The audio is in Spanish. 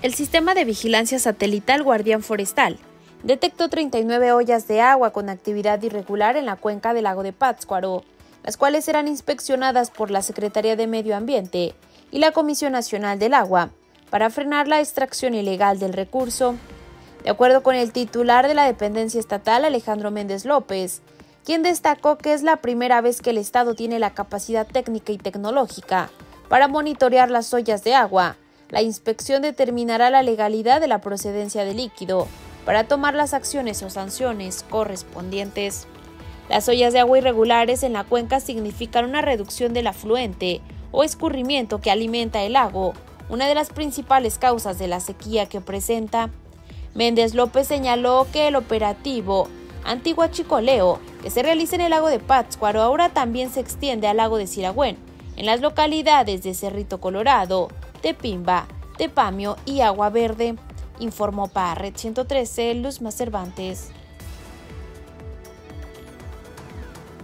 El sistema de vigilancia satelital Guardián Forestal detectó 39 ollas de agua con actividad irregular en la cuenca del lago de Pátzcuaro, las cuales serán inspeccionadas por la Secretaría de Medio Ambiente y la Comisión Nacional del Agua para frenar la extracción ilegal del recurso. De acuerdo con el titular de la dependencia estatal, Alejandro Méndez López, quien destacó que es la primera vez que el Estado tiene la capacidad técnica y tecnológica para monitorear las ollas de agua, la inspección determinará la legalidad de la procedencia del líquido para tomar las acciones o sanciones correspondientes. Las ollas de agua irregulares en la cuenca significan una reducción del afluente o escurrimiento que alimenta el lago, una de las principales causas de la sequía que presenta. Méndez López señaló que el operativo antihuachicoleo que se realiza en el lago de Pátzcuaro ahora también se extiende al lago de Siragüen, en las localidades de Cerrito Colorado, Tepimba, Tepamio y Agua Verde, informó para Red 113 Luzma Cervantes.